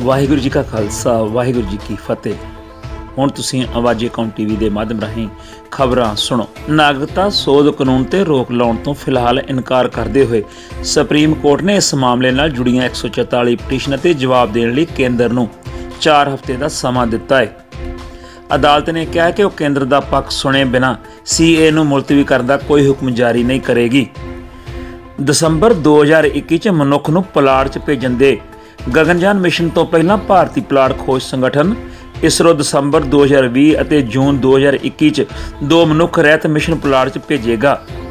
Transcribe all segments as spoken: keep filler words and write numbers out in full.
वाहिगुरू जी का खालसा वाहिगुरू जी की फतेह। हुण तुसीं आवाज़े कौम टीवी के माध्यम राहीं खबरां सुनो। नागरिकता सोध कानून ते रोक लाउण तो फिलहाल इनकार करते हुए सुप्रीम कोर्ट ने इस मामले नाल जुड़ियां एक सौ चौताली पटीशनां ते जवाब देण लई केंद्र नूं चार हफ्ते का समा दिता है। अदालत ने कहा कि वह केंद्र का पक्ष सुने बिना सी ए नूं मुलतवी करन दा कोई हुक्म जारी नहीं करेगी। दसंबर दो हज़ार इक्की च मनुख नूं पुलाड़ च भेजण दे गगनयान मिशन तो पहला भारतीय पुलाड़ खोज संगठन इसरो दसंबर दो हज़ार भी और जून दो हज़ार इक्की च दो मनुख रहत मिशन पुलाड़ च भेजेगा।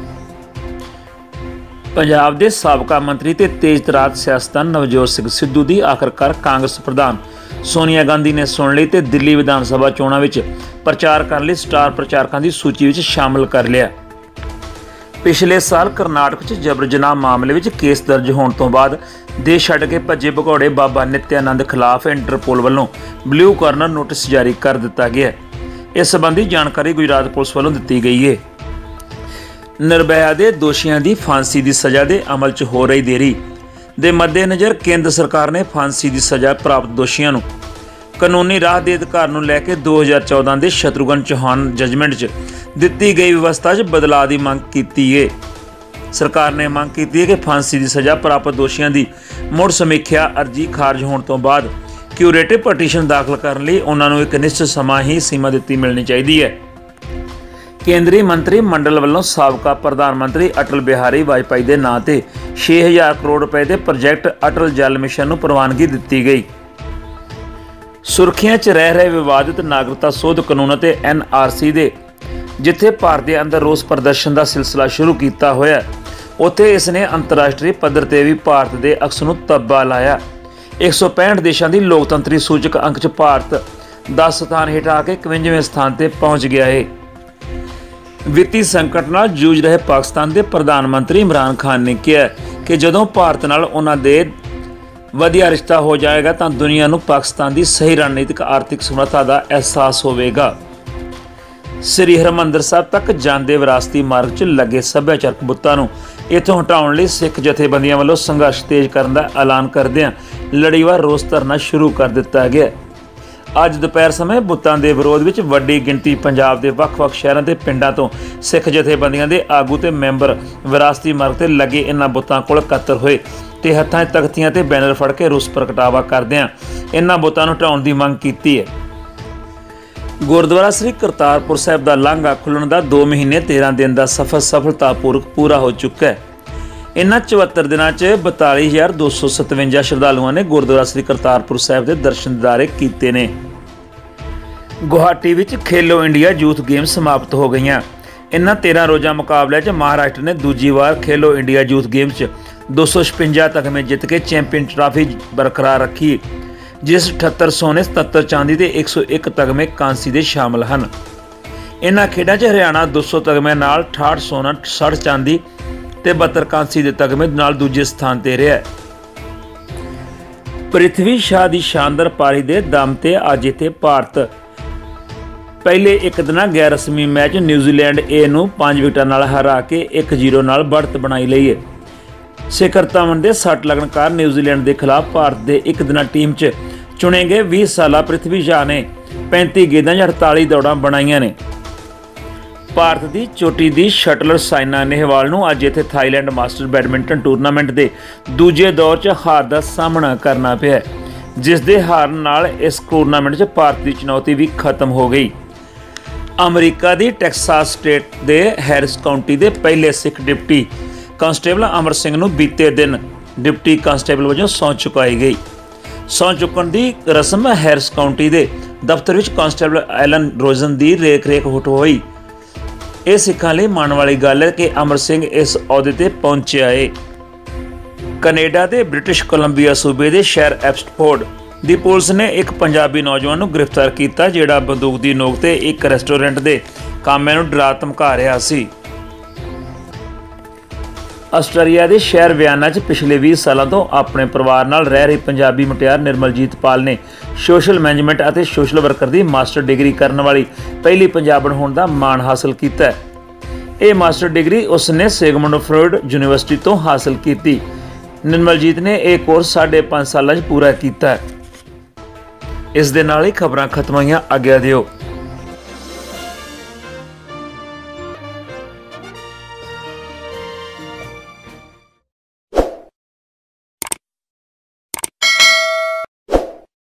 पंजाब के साबका मंत्री ते तेज तरार सियासतदान नवजोत सिंह सिद्धू की आखिरकार कांग्रेस प्रधान सोनिया गांधी ने सुन ली ते दिल्ली विधान सभा चोणां विच प्रचार करने लई स्टार प्रचारकों की सूची विच शामिल कर लिया। पिछले साल करनाटक च जबर जनाह मामले में केस दर्ज होने तो बाद देश छड्ड के भज्जे भगौड़े बाबा नित्यानंद खिलाफ इंटरपोल वालों ब्लू कॉर्नर नोटिस जारी कर दिता गया है। इस संबंधी जानकारी गुजरात पुलिस वालों दी गई है। निर्भया के दोषियों की फांसी की सज़ा के अमल च हो रही देरी के मद्देनज़र केंद्र सरकार ने फांसी की सज़ा प्राप्त दोषियों को कानूनी राह के अधिकार को लैके दो हज़ार चौदह के शत्रुघ्न चौहान जजमेंट च दी गई व्यवस्था च बदलाव की मंग की है। सरकार ने मांग की है कि फांसी की सज़ा प्राप्त दोषियों की मुड़ समीक्षा अर्जी खारज होने तो बाद क्यूरेटिव पटीशन दाखिल करने लई उन्होंने एक निश्चित समा ही सीमा दी मिलनी चाहिए है। केंद्रीय मंत्री मंडल वालों साबका प्रधानमंत्री अटल बिहारी वाजपेयी के नां ते छे हज़ार करोड़ रुपए के प्रोजैक्ट अटल जल मिशन को प्रवानगी दी गई। सुर्खियां च रह रहे विवादित नागरिकता सोध कानून ते एन आर सी दे जिथे भारत के अंदर रोस प्रदर्शन का सिलसिला शुरू किया होया उत्थे इसने अंतरराष्ट्रीय पद्धर ते भी भारत के अक्स नूं तब्बा लाया। एक सौ पैंठ देशों की लोकतंत्री सूचक अंक च भारत दस स्थान हेठ आके इकवंजेवें स्थान पर पहुँच गया है। वित्तीय संकट नाल जूझ रहे पाकिस्तान के प्रधानमंत्री इमरान खान ने कहा कि जदों भारत नाल उन्हां दे वधिया रिश्ता हो जाएगा तो दुनिया नूं पाकिस्तान की सही रणनीतिक आर्थिक समर्था का एहसास होवेगा। श्री हरमंदर साहब तक जांदे विरासती मार्ग च लगे सभ्याचारक बुत्तां नूं इत्थों हटाउण लई सिख जथेबंदियां वल्लों संघर्ष तेज करन दा ऐलान करदिआं लड़ीवार रोस धरना शुरू कर दिता गया। अज दोपहर समय बुत्तां दे विरोध विच वड्डी गिणती पंजाब के वख-वख शहरां ते पिंडां तो सिख जथेबंदियां दे आगू ते मैंबर विरासती मार्ग ते लगे इन्हां बुत्तां कोल इकत्तर होए ते हत्थां 'च तख्तियां ते बैनर फड़ के रोस प्रगटावा करदिआं इन्हां बुत्तां नूं हटाउण दी मंग कीती है। गुरुद्वारा श्री करतारपुर साहिब का लांघा खुलण का दो महीने तेरह दिन का सफर सफलतापूर्वक पूरा हो चुका है। इन्हां चौहत्तर दिनों च बताली हज़ार दो सौ सतवंजा श्रद्धालुओं ने गुरुद्वारा श्री करतारपुर साहिब के दर्शन दीदारे किए ने। गुवाहाटी विच खेलो इंडिया यूथ गेम समाप्त हो गई। इन्हां तेरह रोज़ा मुकाबले च महाराष्ट्र ने दूजी बार खेलो इंडिया यूथ गेम च दो सौ छप्पंजा तगमे जित के चैंपीयन ट्राफी बरकरार रखी, जिस अठहत्तर सोने सतहत्तर चांदी ते एक सौ एक तगमे कांसी दे शामिल हैं। इन्हां खेडां च हरियाणा दो सौ तगमे नाल अठाहठ सोना साठ चांदी ते बहत्तर कांसी दे तगमे नाल दूजे स्थान ते रहा। पृथ्वी शाह की शानदार पारी दे दम ते अज इत्थे भारत पहले एक दिन गैर रस्मी मैच न्यूजीलैंड ए नूं पांच विकटां नाल हरा के एक जीरो नाल बढ़त बनाई लई है। शिखर धवन के सट लगन कारण न्यूजीलैंड के खिलाफ भारत के एक दिन टीम च चुने गए बीस साला पृथ्वी शाह ने पैंती गेंदां अड़ताली दौड़ां बनाईयां ने। भारत की चोटी की शटलर साइना नेहवाल नूं अज इत्थे थाईलैंड मास्टर बैडमिंटन टूरनामेंट के दूजे दौर च हार का सामना करना पिया, जिस दे हार नाल इस टूरनामेंट च भारत की चुनौती भी खत्म हो गई। अमरीका की टैक्सास स्टेट के हैरिस काउंटी के पहले सिख डिप्टी कांस्टेबल अमर सिंह नूं बीते दिन डिप्टी कांस्टेबल वजों सौं चुकाई गई। सौं चुकण की रस्म हैरिस काउंटी के दफ्तर विच कांस्टेबल एलन रोजन की रेख रेख हुट हुई। यह सिखां लई माण वाली गल है कि अमर सिंह इस अहुदे ते पहुंचिया है। कनेडा के ब्रिटिश कोलंबिया सूबे के शहर एब्सफोर्ड की पुलिस ने एक पंजाबी नौजवान को गिरफ्तार किया, जिहड़ा बंदूक की नोक ते एक रेस्टोरेंट के कामे नूं डरा धमका रहा सी। आस्ट्रेलिया के शहर वियना च पिछले बीस सालों तो अपने परिवार नाल रह रही पंजाबी मुटियार निर्मलजीत पाल ने सोशल मैनेजमेंट और सोशल वर्कर की मास्टर डिग्री करने वाली पहली पंजाबण होने का माण हासिल किया है। यह मास्टर डिग्री उसने सिगमुंड फ्रॉइड यूनिवर्सिटी तो हासिल की। निर्मलजीत ने यह कोर्स साढ़े पाँच साल पूरा किया है। ਇਸ ਦੇ ਨਾਲ ਹੀ ਖਬਰਾਂ ਖਤਮ ਹੋਈਆਂ। ਆਗਿਆ ਦਿਓ।